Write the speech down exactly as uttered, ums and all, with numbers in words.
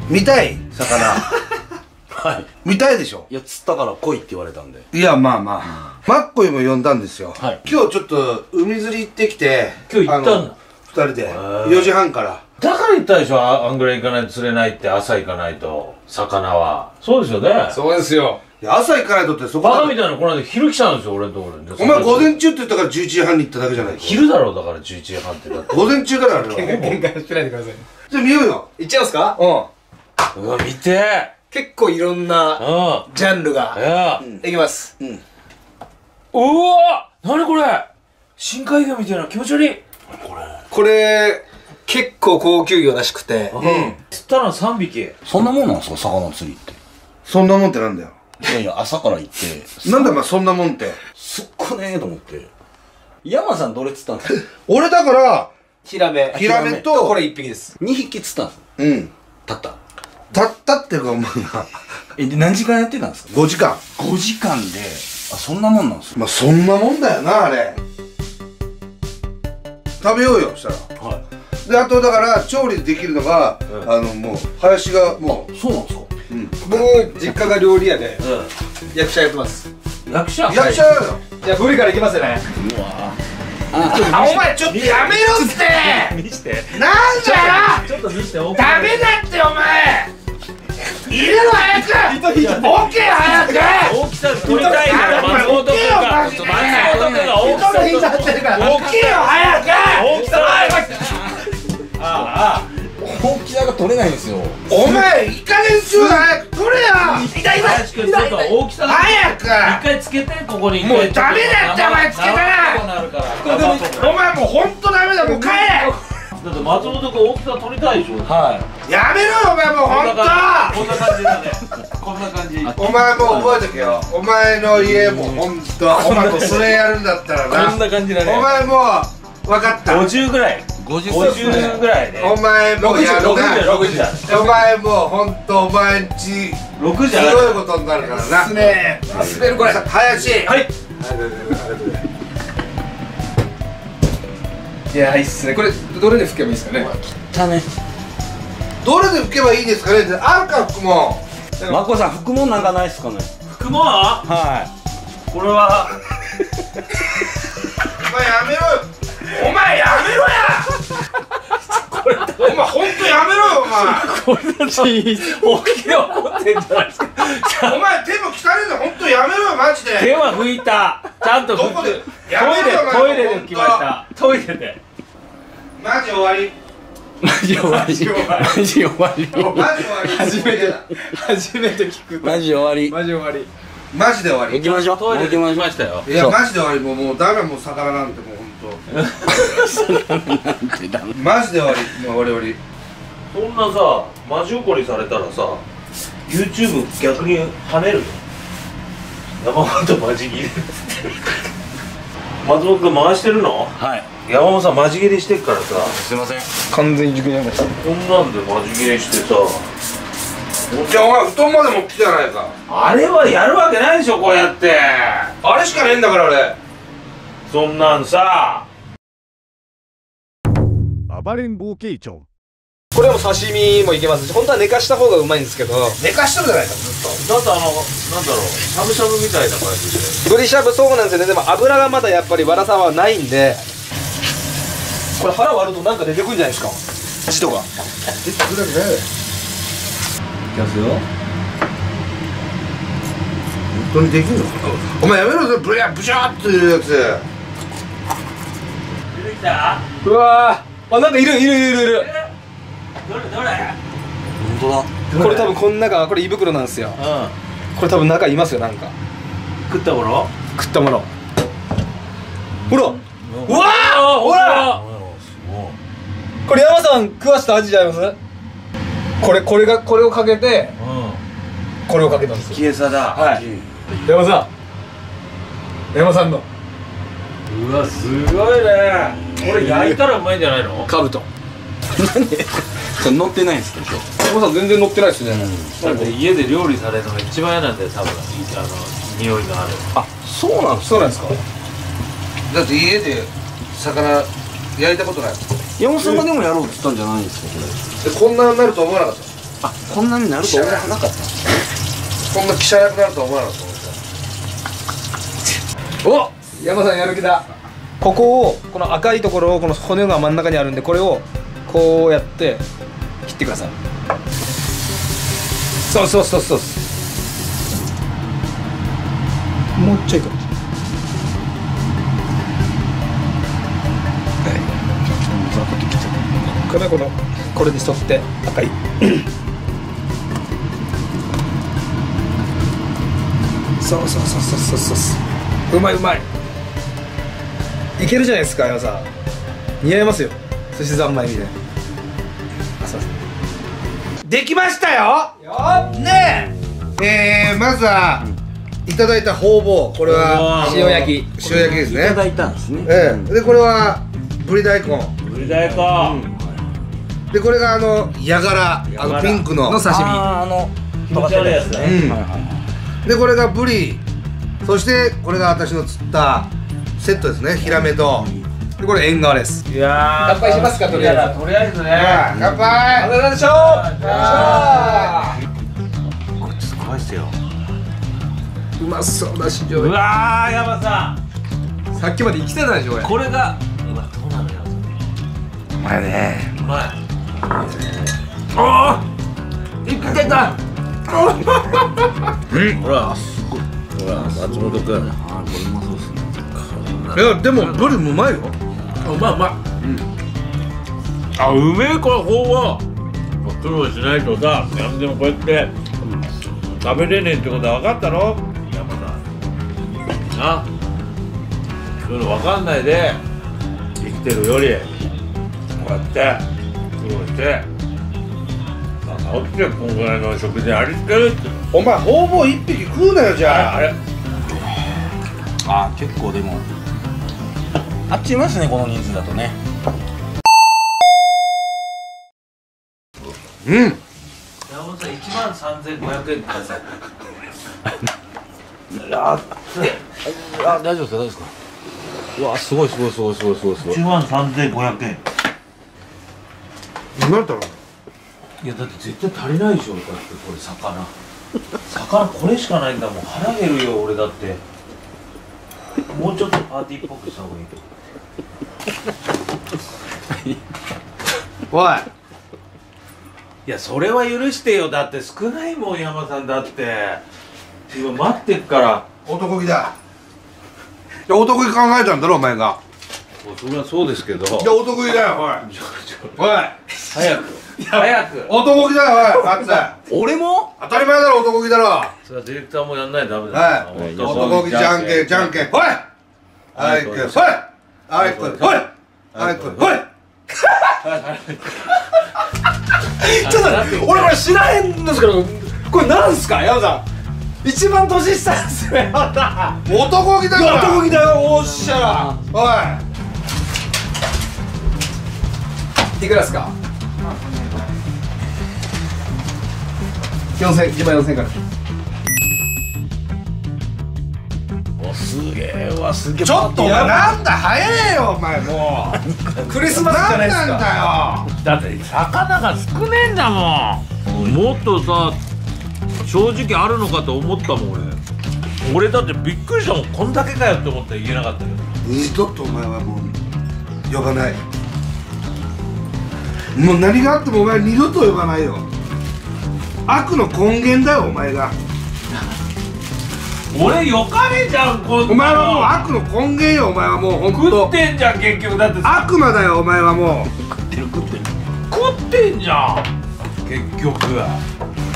見たい魚。 はい。 見たいでしょ。 いや、釣ったから来いって言われたんで。 いや、まあまあ。マッコイも呼んだんですよ。 はい。 今日ちょっと海釣り行ってきて。 今日行ったんだ。 二人で。よじはんから。 だから言ったでしょ、あんぐらい行かないと釣れないって、朝行かないと、魚は。そうですよね。 そうですよ。 朝行かないとってそこバカみたいなこの間昼来たんですよ、俺のところに。 お前午前中って言ったからじゅういちじはんに行っただけじゃないか。 昼だろう、だからじゅういちじはんってだって。 午前中からあるわ。 喧嘩しないでください。 じゃあ見ようよ。 行っちゃいますか？ うん。うわ、見て結構いろんなうん。 ジャンルが。 いや。 いきます。 うん。 うわー、なにこれ、深海魚みたいな気持ち悪い。 これ。これ、結構高級魚らしくて。 うん。釣ったのさんびき。 そんなもんなんですか、魚釣りって。 そんなもんってなんだよ。 いやいや、朝から行って。 なんだお前そんなもんって。 すっごねえと思って。山さんどれ釣ったんですか？ 俺だから、 ヒラメ。 ヒラメと、 これいっぴきです。 にひき釣ったんです。 うん。 たった。 たったっていうか、まあ、 え、で何時間やってたんですか？ ごじかん。 ごじかんで、あ、そんなもんなんですよ。 まあそんなもんだよな、あれ。食べようよ、したら。 はい。 で、あとだから調理できるのが、 うん、 あのもう林がもう、 そうなんですか？ うん、 僕、実家が料理屋で、 う役者やってます。 ん。役者役者なのよ。 じゃあ、ブリからいきますよね。 うわあ、お前ちょっとやめろって見して。 なんだよちょっと見して、オダメだってお前入れろ早くオッケー早く大きさ取りたいから松本君が松本君が大きさ引いちゃってるからオッケーよ早く大きさああ大きさが取れないんですよ。 お前いい加減しろ早く取れよ痛い痛いちょっと大きさ早く一回つけてここにもうダメだってお前つけたらなるからお前もうほんとダメだもう帰れだって松本君大きさ取りたいでしょ。 はやめろよお前もうほんとこんな感じだね。こんな感じ。 お前もう覚えとけよお前の家もほんとお前もそれやるんだったらなこんな感じだね。 お前もう分かったごじゅうぐらい。 い。ごじゅっごじゅうぐらいね。 お前もうやるなろくじゅう。 お前もうほんとお前んちろくじゅう。 すごいことになるからなすねー。滑るこれ。 林はいいや、いいっすね。これ、どれで吹けばいいですかね。 たね。 どれで拭けばいいですかねってあるか服もまこさん、服もんなんかないっすかね。 服もはこれはお前やめろよお前やめろやお前ほんとやめろよお前これだと本気で怒ってんじゃないですか。 お前手も汚いのほんとやめろよマジで手は拭いた。ちゃんと拭く。 どこでトイやめろよレトイレで拭きました。トイレで。 マジ終わりマジ終わり。マジ終わり。 マジ終わり初めて、初めて聞く。 マジ終わり。 マジ終わり。 マジで終わり行きましょう。 トイレで拭行きましょう。 きましたよ。 いやマジで終わりもうもうダメもう魚なんてもうほんとなんてダメ。 マジで終わりもう終わりそんなさ、マジ怒りされたらさ、YouTube 逆に跳ねるよ。山本マジ切れ。松本君回してるの？ はい。 山本さんマジ切れしてっからさ、 すいません。 完全に熟になりました。 こんなんでマジ切れしてさ、 じゃあお前布団まで持ってきたじゃないかあれはやるわけないでしょ、こうやって。 あれしかねえんだから俺そんなんさ。 暴れん坊警長。 これはもう刺身もいけますし、本当は寝かした方がうまいんですけど、 寝かしとるじゃないかずっとだってあの、なんだろう、しゃぶしゃぶみたいな感じで。 ブリしゃぶそうなんですよね。でも油がまだやっぱりわらさはないんで、これ腹割るとなんか出てくるんじゃないですか、血とか。 出てくるだけだよいきますよ。 本当にできるのお前やめろよブリャブシャーっていうやつ出てきた？ うわー、あ、なんかいるいるいるいるいる。 どれどれ？ 本当だ。 これ多分この中、これ胃袋なんですよ。 うこれ多分中いますよ、なんかん。食ったもの？ 食ったもの。ほら、 うわー、ほら。 これ山さん食わした味じゃないます？これこれがこれをかけてうこれをかけたんですん。 よ。 消えさだ。 はい。山さん、山さんのうわ、すごいね。これ焼いたらうまいんじゃないの？ カブト。 なんでそれ乗ってないんですけど。 山さん全然乗ってないですね。 だって家で料理されるのが一番嫌なんだよ、多分。あの匂いのある。 あ、そうなんですそうなんですか。 だって家で魚焼いたことない山本さんがでもやろうって言ったんじゃないんですか、これ。 でこんなになると思わなかったあ、こんなになると思わなかった。 こんな記者役になるとは思わなかった。 お、山さんやる気だ。ここを、この赤いところを、この骨が真ん中にあるんで、これをこうやって切ってください。そうそうそうそう。もうちょいか。はい。これはこのこれに沿って赤い。そうそうそうそうそうそう。うまいうまい。いけるじゃないですか、山さん。似合いますよ。寿司三昧みたいな。あ、そうです。 できましたよ。ねえ、えー、まずはいただいたホウボウ、これは塩焼き。 塩焼きですね。 いただいたんですね。 ええ、でこれはぶり大根。 ぶり大根。 でこれがあのヤガラ、あのピンクのの刺身。 あー、あの気持ち悪いやつね。 うん。 はいはい。 でこれがブリ、そしてこれが私の釣ったセットですね、ヒラメと。 でこれ縁側です。 いやー、 乾杯しますか、とりあえず。 とりあえずね。 乾杯。 ありがとうございましょう。 これすごいっすよ。 うまそうだし、醤う油。 わー、山ささっきまで生きてたでしょ、これ。 ん。これが、うわ、どうなのよ。 うまいね。 うまい。 ああ、生きてた。 ほら、ほら、松本くん。 あー、これうまそうですね。 いやでもブリもうまいよ。 うまいうまい。あ、うめえ、これ、ほうは。苦労しないとさ、なんでもこうやって。食べれねえってことは分かったろ、山田。な。そういうの分かんないで。生きてるより。こうやって。苦労して。朝起きて、こんぐらいの食事にありつけるって。 お前ホウボウ一匹食うなよじゃあ。 あれ。 あー、結構でもあっちいますね、この人数だとね。 うん。 山本さん、いちまんさんぜんごひゃくえんください。 あ、あ、大丈夫ですか、大丈夫ですか。うわ、すごいすごいすごいすごいすごいすごい。 いちまんさんぜんごひゃくえん。 何だったの。 いや、だって絶対足りないでしょ。だってこれ魚魚これしかないんだもん。腹減るよ俺だって。もうちょっとパーティーっぽくした方がいい。 おい。 いや、それは許してよ。だって少ないもん、山さん。だって今待ってっから。 男気だ。いや男気考えたんだろお前が。 それはそうですけど。 いや男気だよおい。おい。 早く早く。 男気だよおい。あっつ。 俺も当たり前だろ男気だろ。 それはディレクターもやんないとダメだ。 はい。男気じゃんけんじゃんけん。ほい。あいくほい。あいくほい。あいくほい。 ちょっと待って、俺これ知らへんですけど、これなんすか、山さん。一番年下ですね、また。 男気だから。 男気だよ、おっしゃら。 おい。 いくらですか。四千、一万四千から。 お、すげえわ、すげえ。 ちょっとお前なんだ早えよお前もう。 クリスマスじゃないですか。 なんなんだよ。 だって魚が少ねえんだもん。もっとさ、正直あるのかと思ったもん俺。俺だってびっくりしたもん。こんだけかよって思ったら言えなかったけど。 二度とお前はもう呼ばない。もう何があってもお前二度と呼ばないよ。悪の根源だよお前が。 俺よかねえじゃん、こんなの。 お前はもう悪の根源よお前はもうほん食とってんじゃん結局。だってさ、 悪魔だよお前はもう。 食ってんじゃん結局。